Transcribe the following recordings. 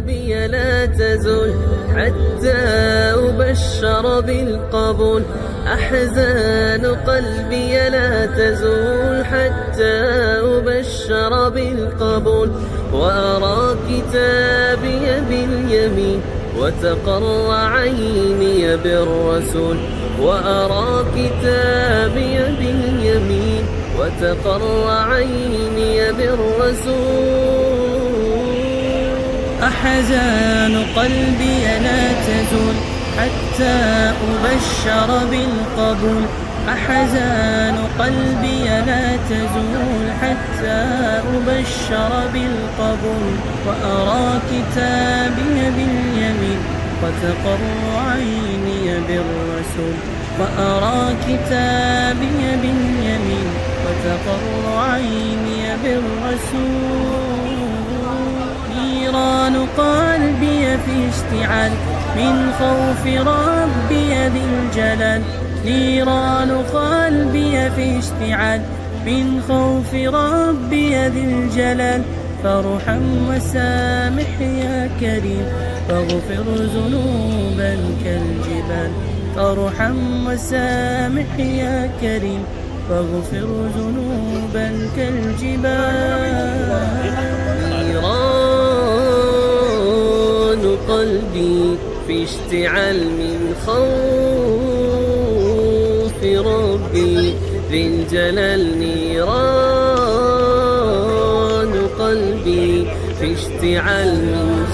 قلبي لا تزول حتى أبشر بالقبول. أحزان قلبي لا تزول حتى أبشر بالقبول. وأرى كتابي باليمين وتقر عيني بالرسول. وأرى كتابي باليمين وتقر عيني بالرسول. أحزان قلبي لا تزول حتى أبشر بالقبول. أحزان قلبي لا تزول حتى أبشر بالقبول. وأرى كتابي باليمين وتقر عيني بالرسول. وأرى كتابي باليمين وتقر عيني بالرسول. نيران قلبي في اشتعال من خوف ربي ذي الجلال. نيران قلبي في اشتعال من خوف ربي ذي الجلال. فارحم وسامح يا كريم واغفر ذنوبا كالجبال. فارحم وسامح يا كريم واغفر ذنوبا كالجبال. نيران قلبي في اشتعال من خوف ربي ذي الجلال. نيران قلبي في اشتعال من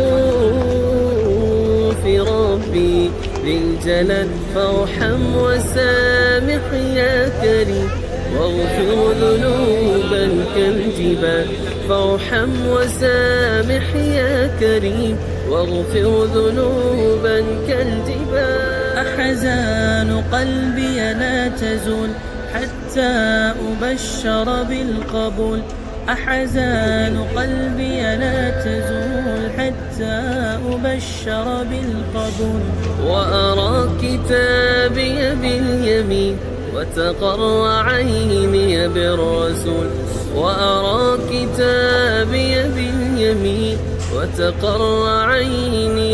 خوف ربي ذي الجلال. فارحم وسامح يا كريم واغفر ذنوبا كالجبال. فارحم وسامح يا كريم واغفر ذنوبا كالجبال. أحزان قلبي لا تزول حتى أبشر بالقبول. أحزان قلبي لا تزول حتى أبشر بالقبول. وأرى كتابي باليمين وتقر عيني بالرسول. وأرى كتابي باليمين وتقر عيني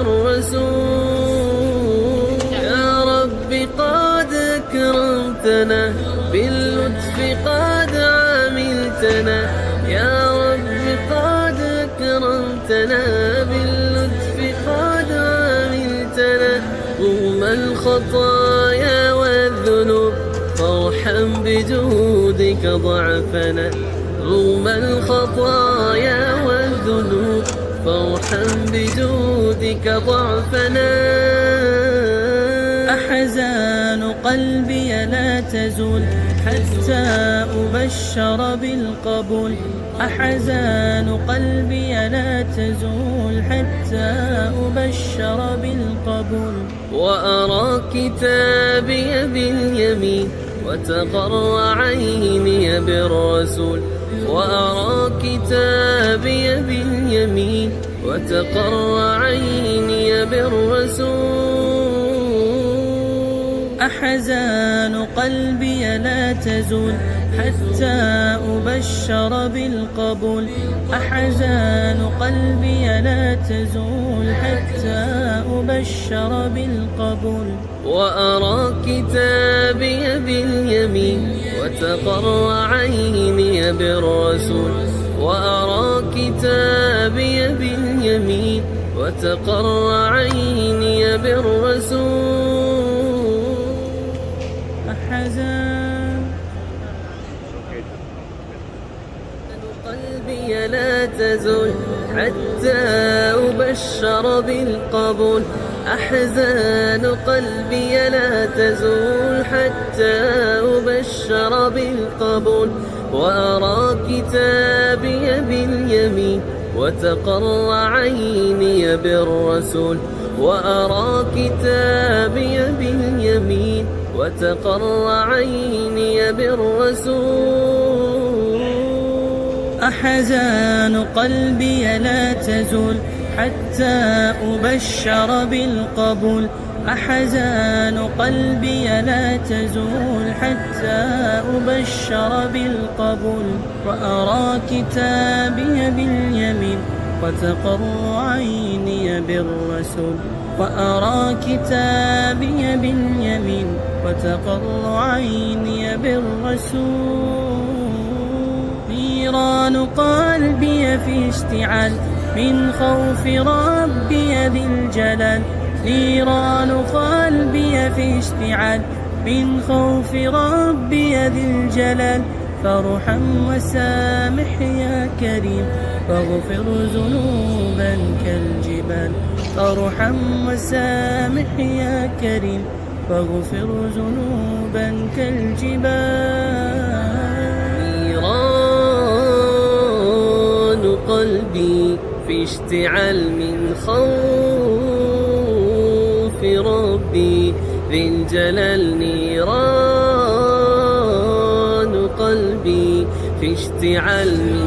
بالرسول. يا رب قد أكرمتنا باللطف قد عاملتنا. يا رب قد أكرمتنا باللطف قد عاملتنا. رغم الخطايا والذنوب فارحم بجودك ضعفنا. رغم الخطايا والذنوب فارحم بجودك ضعفنا. أحزان قلبي لا تزول حتى أبشر بالقبول. أحزان قلبي لا تزول حتى أبشر بالقبول. وأرى كتابي باليمين وتقر عيني بالرسول. وأرى كتابي باليمين وتقر عيني بالرسول. أحزان قلبي لا تزول حتى أبشر بالقبول. أحزان قلبي لا تزول حتى أبشر بالقبول. وأرى كتابي باليمين وتقر عيني بالرسول. وأرى كتابي باليمين وتقر عيني بالرسول. أحزان قلبي لا تزول حتى أبشر بالقبول. أحزان قلبي لا تزول حتى أبشر بالقبول. وأرى كتابي باليمين وتقر عيني بالرسول. وأرى كتابي باليمين وتقر عيني بالرسول. أحزان قلبي لا تزول حتى أبشر بالقبول. أحزان قلبي لا تزول حتى أبشر بالقبول. وأرى كتابي باليمين وتقر عيني بالرسول وأرى كتابي باليمين وتقر عيني بالرسول. نيران قلبي في اشتعال من خوف ربي ذي الجلال. نيران قلبي في اشتعال من خوف ربي ذي الجلال. فارحم وسامح يا كريم واغفر ذنوبا كالجبال. فارحم وسامح يا كريم واغفر ذنوبا كالجبال. نيران قلبي في اشتعال من خوف ربي ذي الجلال. نيران قلبي في اشتعال من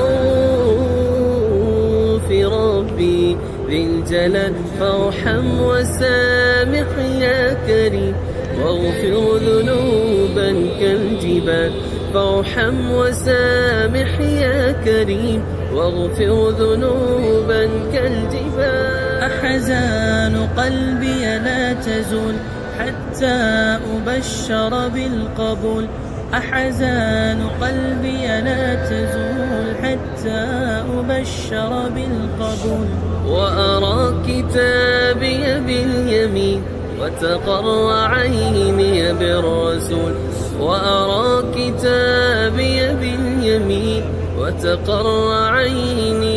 خوف ربي ذي الجلال. فارحم وسامح يا كريم واغفر ذنوبا كالجبال. فارحم وسامح يا كريم واغفر ذنوبا كالجبال. أحزان قلبي لا تزول حتى أبشر بالقبول. أحزان قلبي لا تزول حتى أبشر بالقبول. وأرى كتابي باليمين وتقر عيني بالرسول. وأرى كتابي باليمين وتقر عيني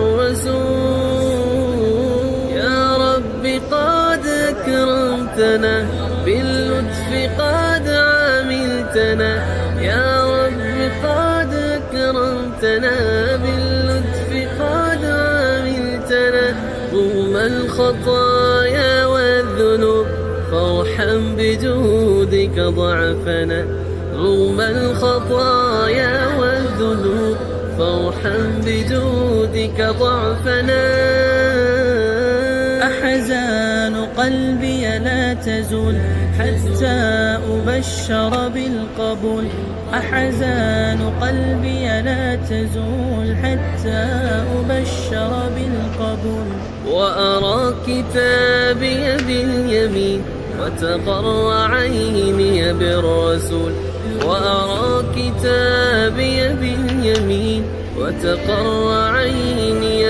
بالرسول. يا رب قد أكرمتنا باللطف قد عاملتنا. يا رب قد أكرمتنا باللطف قد عاملتنا. رغم الخطايا والذنوب فارحم بجودك ضعفنا. رغم الخطايا والذنوب فارحم بجودك ضعفنا. أحزان قلبي لا تزول حتى أبشر بالقبول. أحزان قلبي لا تزول حتى أبشر بالقبول. وأرى كتابي باليمين وتقر عيني بالرسول. وأرى كتابي باليمين وتقر عيني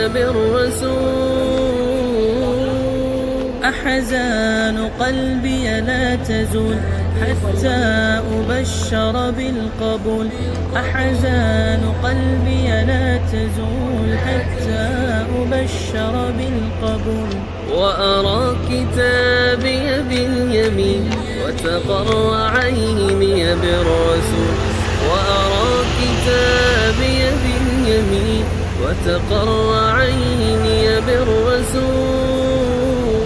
بالرسول. أحزان قلبي لا تزول حتى أبشر بالقبول. أحزان قلبي لا تزول حتى أبشر بالقبول. وأرى كتابي باليمين وتقر عيني بالرسول. وأرى كتابي باليمين وتقر عيني بالرسول.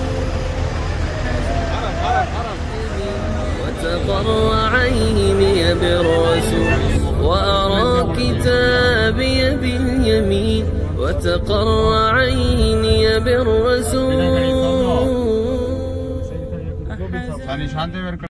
وتقر عيني بالرسول. وأرى كتابي باليمين وتقر عيني بالرسول.